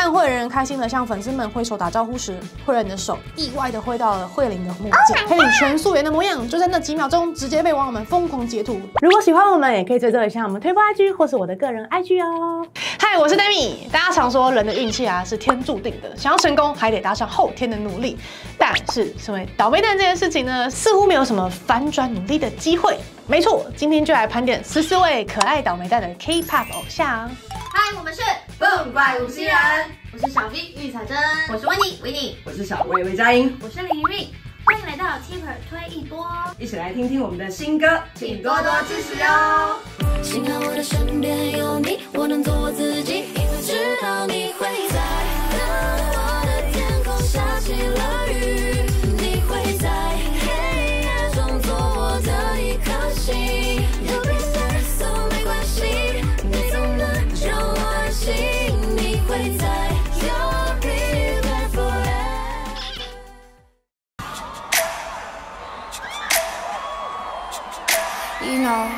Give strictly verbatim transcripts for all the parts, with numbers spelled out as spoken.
当慧人开心的向粉丝们挥手打招呼时，慧人的手意外的挥到了慧玲的目镜，佩玲全素颜的模样就在那几秒钟直接被网友们疯狂截图。如果喜欢我们，也可以追踪一下我们推播 I G 或是我的个人 I G 哦。嗨，我是 Demi。大家常说人的运气啊是天注定的，想要成功还得搭上后天的努力。但是成为倒霉蛋这件事情呢，似乎没有什么反转努力的机会。没错，今天就来盘点十四位可爱倒霉蛋的 K-pop 偶像。 嗨，我们是蹦怪五十人，我是小 V 玉彩珍，我是维尼维尼， 我是小薇魏佳音， 我是李玉。欢迎来到 Tipper 推一波， 一起来听听我们的新歌， 请多多支持哦。 幸好我的身边有你，我能做我自己，因为知道你会在。当我的天空下起了雨，你会在黑暗中做我的一颗星。有别人都没关系，你总能让我安心，你会在。You'll be there forever。You know。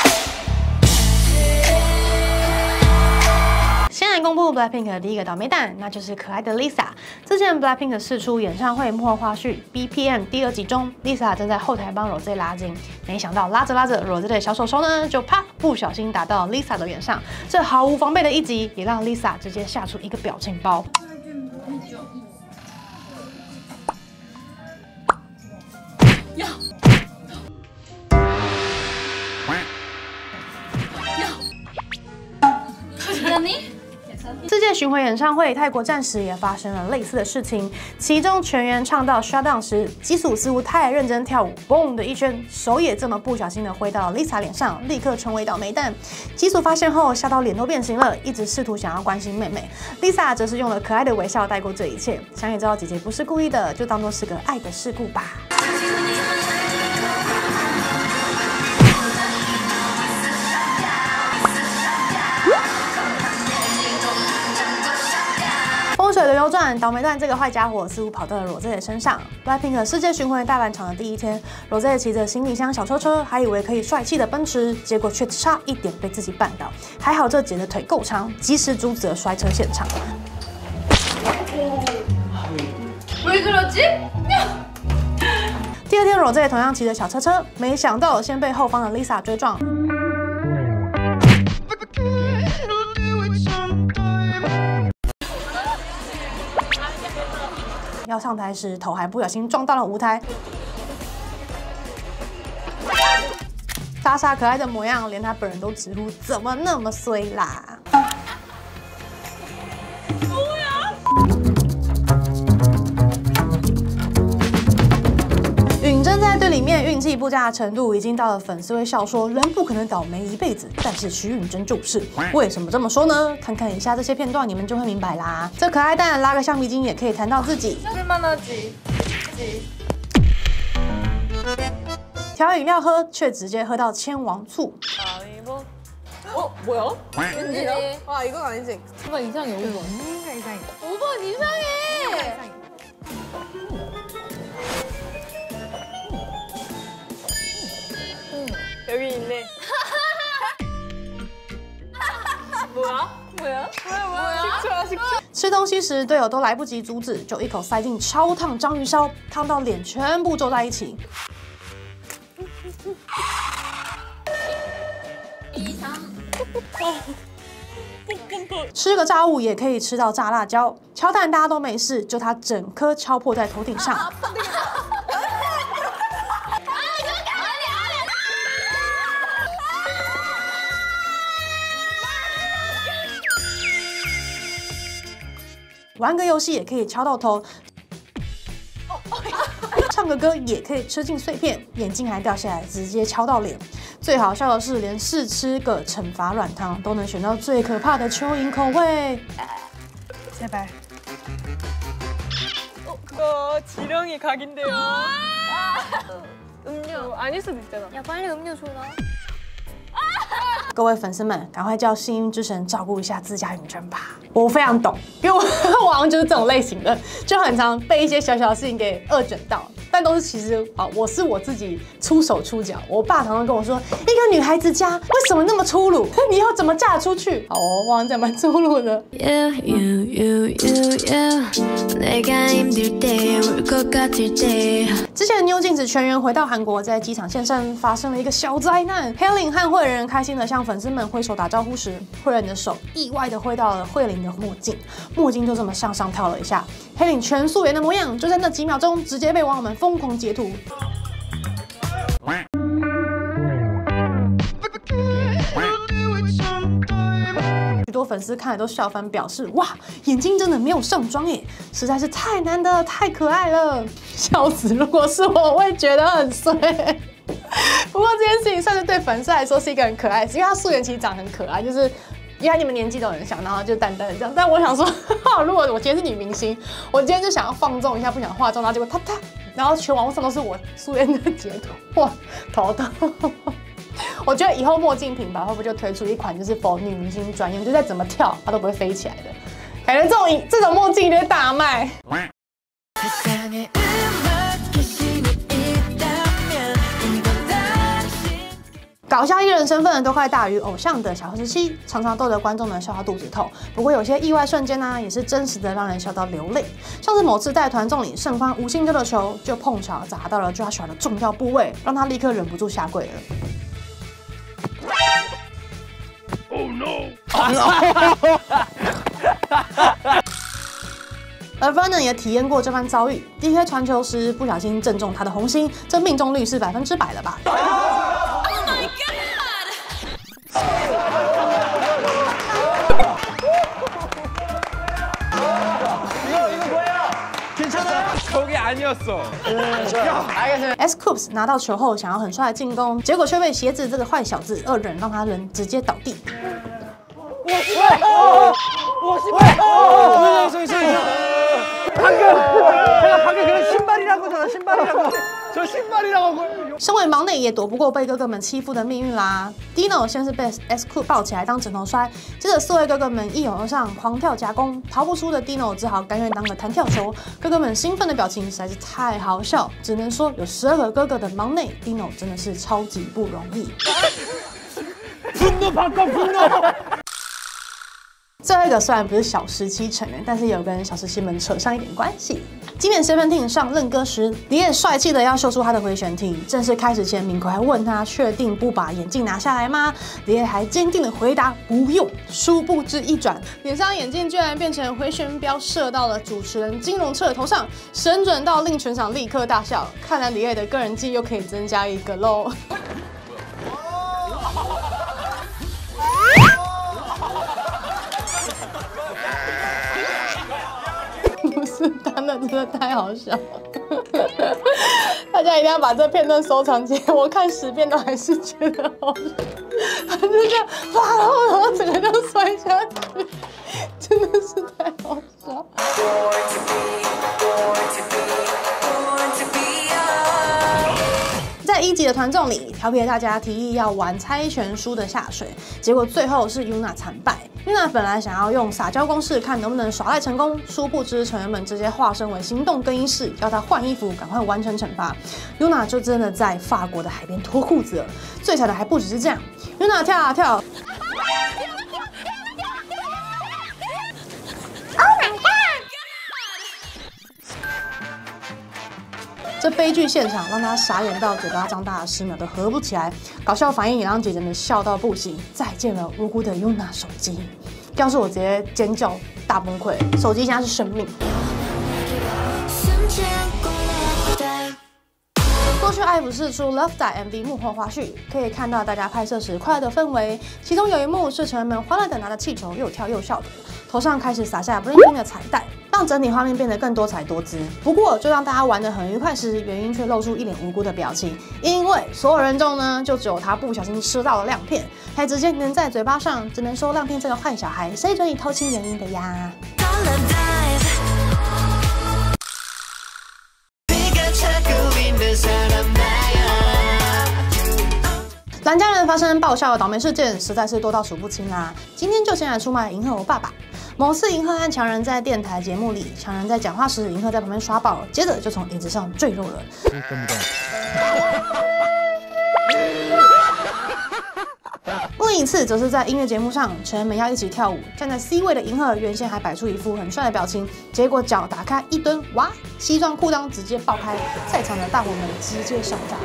先来公布 BLACKPINK 的第一个倒霉蛋，那就是可爱的 Lisa。之前 BLACKPINK 释出演唱会幕后花絮 B P M 第二集中 ，Lisa 正在后台帮 Rosé 拉筋，没想到拉着拉着 Rosé 的小手手呢，就啪不小心打到 Lisa 的脸上。这毫无防备的一击，也让 Lisa 直接吓出一个表情包。这届巡回演唱会，泰国站时也发生了类似的事情。其中全员唱到 Shutdown 时，基础似乎太认真跳舞，嘣的一圈，手也这么不小心的挥到了 Lisa 脸上，立刻成为倒霉蛋。基础发现后，吓到脸都变形了，一直试图想要关心妹妹。Lisa 则是用了可爱的微笑带过这一切，想也知道姐姐不是故意的，就当作是个爱的事故吧。风水轮流转，倒霉蛋这个坏家伙似乎跑到了 Rosé 的身上。BLACKPINK 世界巡回大半场的第一天 ，Rosé 骑着行李箱小车车，还以为可以帅气的奔驰，結果却差一点被自己绊倒。还好这姐的腿够长，及时阻止了摔车现场。第二天 ，Rosé 同样骑着小车车，没想到先被后方的 Lisa 追撞。要上台时，头还不小心撞到了舞台。傻傻可爱的模样，连他本人都直呼怎么那么衰啦！允珍在队里面运气不佳的程度，已经到了粉丝会笑说人不可能倒霉一辈子，但是徐允珍就是。为什么这么说呢？看看以下这些片段，你们就会明白啦。这可爱蛋拉个橡皮筋也可以弹到自己。调饮料喝，却直接喝到千王醋。 어 뭐야? 웬일이야? 아 이건 아니지. 오빠 이상해 오빠. 뭔가 이상해. 오빠 이상해. 여기 있네. 뭐야? 뭐야? 뭐야? 뭐야? 식초야 식초. 吃东西时，队友都来不及阻止，就一口塞进超烫章鱼烧，烫到脸全部皱在一起。吃个炸物也可以吃到炸辣椒，敲蛋大家都没事，就他整颗敲破在头顶上。玩个游戏也可以敲到头，唱个歌也可以吃进碎片，眼镜还掉下来，直接敲到脸。最好笑的是，连试吃个惩罚软糖都能选到最可怕的蚯蚓口味。拜拜。 어, 지렁이 각인데요. 음료 아닐 수도 있잖아. 야 빨리 음료 줘라. 各位粉丝们，赶快叫幸运之神照顾一下自家允珍吧！我非常懂，因为我我好像就是这种类型的，就很常被一些小小的事情给恶整到。但但都是其实啊，我是我自己出手出脚。我爸常常跟我说，一个女孩子家为什么那么粗鲁？你以后怎么嫁出去？好哦，我好像讲蛮粗鲁的。 You, you, you, you, you. 내가 힘들 때, 울 것 같을 때. 之前妞镜子全员回到韩国，在机场现身，发生了一个小灾难。黑领和慧仁开心的向粉丝们挥手打招呼时，慧仁的手意外的挥到了慧玲的墨镜，墨镜就这么向上跳了一下。黑领全素颜的模样，就在那几秒钟直接被网友们疯狂截图。许多粉丝看了都笑翻，表示哇，眼睛真的没有上妆耶，实在是太难得，太可爱了，笑死！如果是我，我会觉得很衰。不过这件事情算是对粉丝来说是一个很可爱的事，因为他素颜其实长得很可爱，就是因为你们年纪都很小，然后就淡淡的这样。但我想说，如果我今天是女明星，我今天就想要放纵一下，不想化妆，然后结果啪啪，然后全网络上都是我素颜的截图，哇，头疼。我觉得以后墨镜品牌会不会就推出一款就是 for 女明星专用，就再怎么跳它都不会飞起来的，感觉这种这种墨镜一定会大卖。搞笑艺人身份都快大于偶像的小时期，常常逗得观众们笑到肚子痛。不过有些意外瞬间呢、啊，也是真实的让人笑到流泪。像是某次带团众里盛欢无心丢的球，就碰巧砸到了 Joshua 的重要部位，让他立刻忍不住下跪了。Oh no！ 而 Vernon 也体验过这番遭遇 ，D K 传球时不小心正中他的红心，这命中率是百分之百了吧？ Oh my god！ 이거 이거 뭐야? 괜찮아? 거기 아니었어. S Coops 拿到球后想要很帅的进攻，结果却被鞋子这个坏小子二人让他人直接倒地。 어, 소리 소리 방금 제가 방금 그런 신발이라고잖아 신발이라고 저 신발이라고 身为忙内也躲不过被哥哥们欺负的命运啦。Dino 先是被 S Coop 抱起来当枕头摔，接着四位哥哥们一拥而上狂跳夹攻，逃不出的 Dino 只好甘愿当个弹跳球。哥哥们兴奋的表情实在是太好笑，只能说有十二个哥哥的忙内 Dino 真的是超级不容易。 분노 바꿔 분노 最后一个虽然不是小时期成员，但是也有跟小时期们扯上一点关系。今年 Seventeen 上认歌时，李也帅气的要秀出他的回旋踢。正式开始前，敏奎还问他确定不把眼镜拿下来吗？李也还坚定的回答不用。殊不知一转，脸上眼镜居然变成回旋镖射到了主持人金荣澈的头上，神准到令全场立刻大笑。看来李也的个人技又可以增加一个喽。不是，他那真的太好笑了，大家一定要把这片段收藏起来。我看十遍都还是觉得好笑，他就这样哇，然后然后整个就摔下去，真的是太好笑。在一集的团综里，调皮的大家提议要玩猜拳输的下水，结果最后是 Yuna 惨败。Yuna 本来想要用撒娇公式看能不能耍赖成功，殊不知成员们直接化身为行动更衣室，要他换衣服，赶快完成惩罚。Yuna 就真的在法国的海边脱裤子了。最惨的还不只是这样 ，Yuna 跳啊跳。 这悲剧现场让他傻眼到嘴巴张大十秒都合不起来，搞笑反应也让姐姐们笑到不行。再见了无辜的 Yuna 手机，要是我直接尖叫大崩溃。手机现在是生命。过去爱普释出 Love Die M V 幕后花絮，可以看到大家拍摄时快乐的氛围。其中有一幕是成员们欢乐的拿着气球又跳又笑的，头上开始撒下 bling bling 的彩带，让整体画面变得更多彩多姿。不过，就让大家玩得很愉快时，原因却露出一脸无辜的表情，因为所有人中呢，就只有他不小心吃到了亮片，还直接粘在嘴巴上。只能说亮片这个坏小孩，谁准你偷亲原因的呀？蓝家人发生爆笑的倒霉事件实在是多到数不清啦。今天就先来出卖银河欧爸爸。 某次银赫和强人在电台节目里，强人在讲话时，银赫在旁边刷爆，接着就从椅子上坠落了。 跟不动。 另一次则是在音乐节目上，成员们要一起跳舞，站在 C 位的银赫原先还摆出一副很帅的表情，结果脚打开一蹲，哇，西装裤裆直接爆开，在场的大伙们直接笑炸。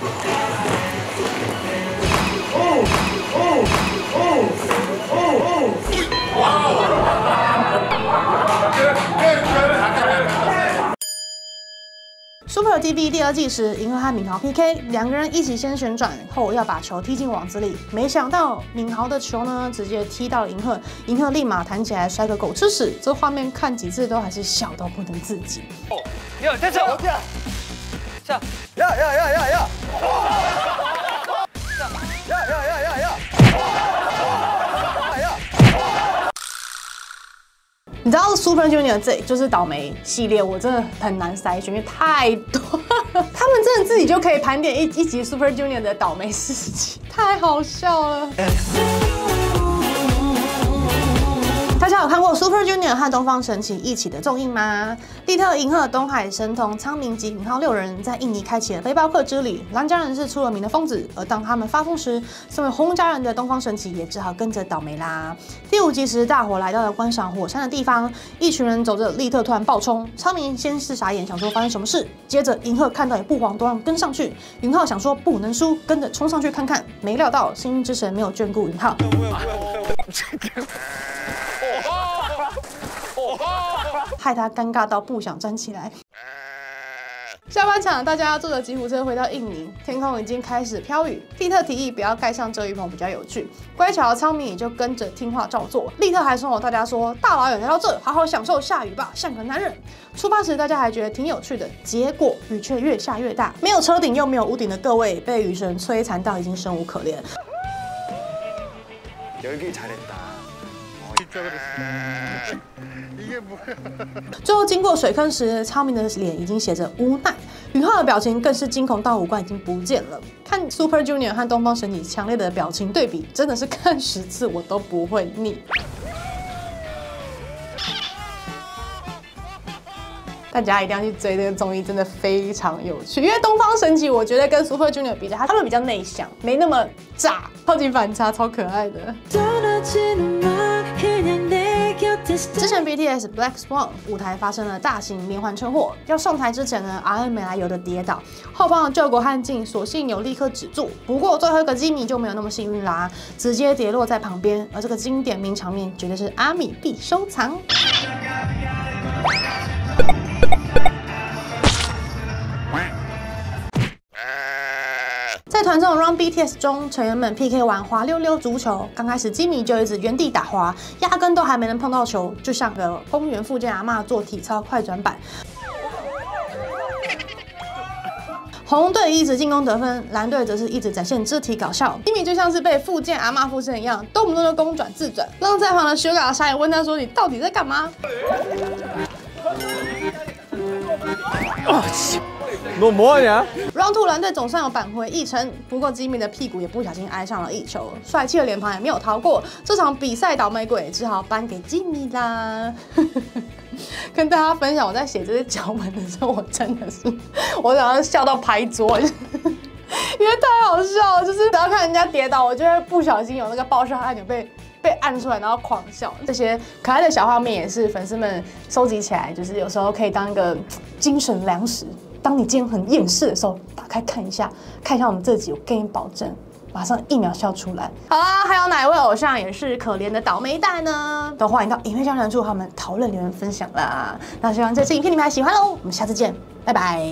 哦哦哦哦哦！哇！Super T V 第二季时，银赫和敏豪 P K， 两个人一起先旋转后要把球踢进网子里，没想到敏豪的球呢直接踢到了银赫，银赫立马弹起来摔个狗吃屎，这画面看几次都还是笑到不能自己。 哦，要再跳，下，呀呀呀呀呀！呀呀呀呀呀！ 你知道 Super Junior 这就是倒霉系列，我真的很难筛选，因为太多，他们真的自己就可以盘点一一集 Super Junior 的倒霉事情，太好笑了。大家有看过 Super Junior 和东方神起一起的综艺吗？利特、银赫、东海、神童、昌明及敏浩六人在印尼开启了背包客之旅。蓝家人是出了名的疯子，而当他们发疯时，身为红家人的东方神起也只好跟着倒霉啦。第五集时，大伙来到了观赏火山的地方，一群人走着，利特突然暴冲，昌明先是傻眼，想说发生什么事，接着银赫看到也不慌，都让跟上去。云浩想说不能输，跟着冲上去看看，没料到幸运之神没有眷顾云浩。害他尴尬到不想站起来。下半场，大家坐着吉普车回到印尼，天空已经开始飘雨。利特提议不要盖上遮雨棚比较有趣，乖巧的昌明也就跟着听话照做。利特还怂恿大家说：“大老远来到这，好好享受下雨吧，像个男人。”出发时大家还觉得挺有趣的，结果雨却越下越大，没有车顶又没有屋顶的各位被雨神摧残到已经生无可恋。最后经过水坑时，昌明的脸已经写着无奈，云浩的表情更是惊恐到五官已经不见了。看 Super Junior 和东方神起强烈的表情对比，真的是看十次我都不会腻。大家一定要去追这个综艺，真的非常有趣。因为东方神起，我觉得跟 Super Junior 比较，他们比较内向，没那么炸，超级反差，超可爱的。之前 B T S Black Swan 舞台发生了大型连环车祸，要上台之前呢 ，R N 没来由的跌倒，后方的救国汉镜所幸有立刻止住，不过最后一个基米就没有那么幸运啦，直接跌落在旁边。而这个经典名场面绝对是阿米必收藏。在团综 Run B T S 中，成员们 P K 玩滑溜溜足球。刚开始基米就一直原地打滑，压根都还没能碰到球，就像个公园附近阿嬷做体操快转板。红队一直进攻得分，蓝队则是一直展现肢体搞笑。基米就像是被复健阿嬷附身一样，动不动就公转自转，让在旁的修嘎傻眼问他说：“你到底在干嘛？” 啊！너 뭐하냐？ Round Two 蓝队总算有扳回一城，不过基米的屁股也不小心挨上了一球，帅气的脸庞也没有逃过。这场比赛倒霉鬼只好颁给基米啦。跟大家分享，我在写这些脚本的时候，我真的是，我想要笑到拍桌，因为太好笑了。就是只要看人家跌倒，我就会不小心有那个爆笑按钮被被按出来，然后狂笑。这些可爱的小画面也是粉丝们收集起来，就是有时候可以当一个精神粮食。当你今天很厌世的时候，打开看一下，看一下我们这集，我跟你保证，马上一秒笑出来。好啦，还有哪一位偶像也是可怜的倒霉蛋呢？都欢迎到影片下方处他们讨论留言分享啦。那希望这支影片你们还喜欢喽，我们下次见，拜拜。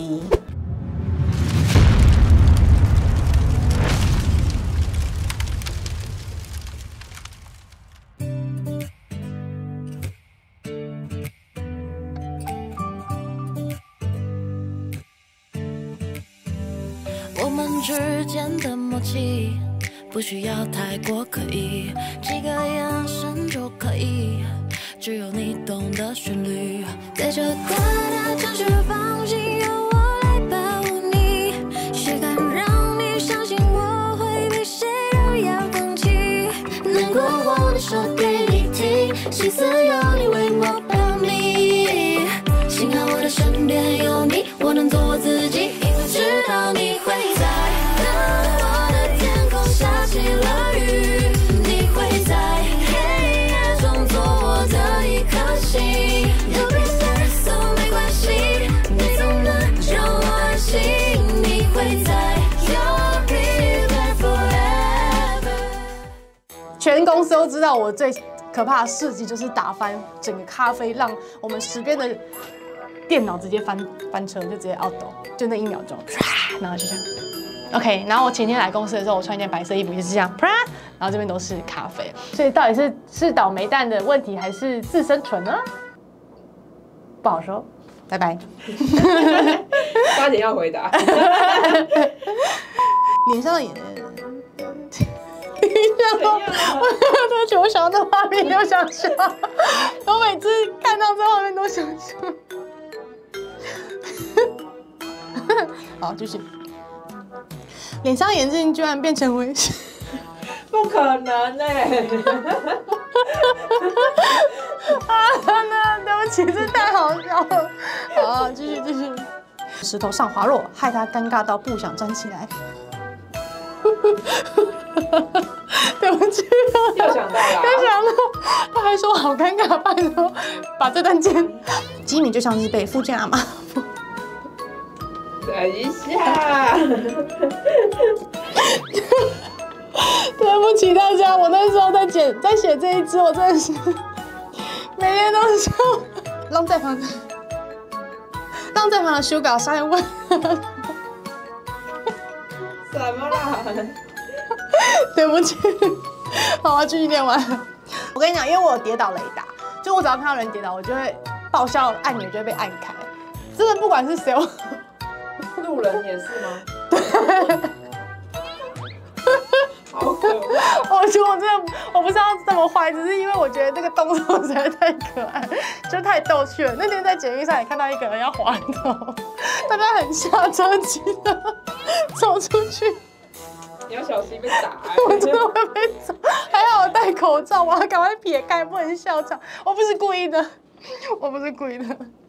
我们之间的默契不需要太过刻意，几个眼神就可以，只有你懂得旋律。在这快乐城市放心，由我来保护你，谁敢让你相信我会比谁都要放弃？难过我的手给你听，心思自由，你为我保密。幸好我的身边有你，我能做我自己，因为知道你会在。当我的天空下起了雨，你会在黑夜中做我的一颗星。有别人so没关系，你总能让我安心。你会在 You'll be there forever。 全公司都知道我最可怕的事迹就是打翻整个咖啡，让我们十边的电脑直接翻翻车，就直接 out 就那一秒钟，然后就这样。OK， 然后我前天来公司的时候，我穿一件白色衣服，也是这样，然后这边都是咖啡，所以到底是是倒霉蛋的问题，还是自身蠢呢？不好说。拜拜。 八点要回答。 脸上的眼。对不起，我想到这画面就想笑，我每次看到这画面都想笑。好，继续。脸上眼镜居然变成微笑， 不可能哎、欸！ 啊，那对不起，这太好笑了。好，继续继续。石头上滑落，害他尴尬到不想站起来。对不起， 又想到了， 又想到，他还说好尴尬，拜托把这段剪。吉米就像是被福建阿妈。 等一下， 对不起大家，我那时候在剪在写这一支，我真的是每天都笑。让在旁的，让在旁的修稿上面问。 怎么啦？ 对不起，好，我继续念完。我跟你讲，因为我有跌倒雷达，就我只要看到人跌倒，我就会爆笑按钮就会被按开。真的不管是谁，我路人也是吗？好可怕！ 我觉得我真的我不知道这么坏，只是因为我觉得这个动作实在太可爱，就太逗趣了。那天在捷运上也看到一个人要滑头，大家很下车机的走出去。 你要小心被打、欸！ 我真的会被揍，还好我戴口罩，我要赶快撇开，不能笑场。我不是故意的，我不是故意的。